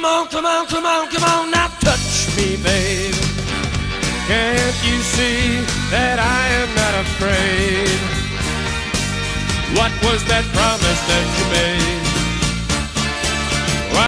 Come on, come on, come on, come on, now touch me, babe. Can't you see that I am not afraid? What was that promise that you made?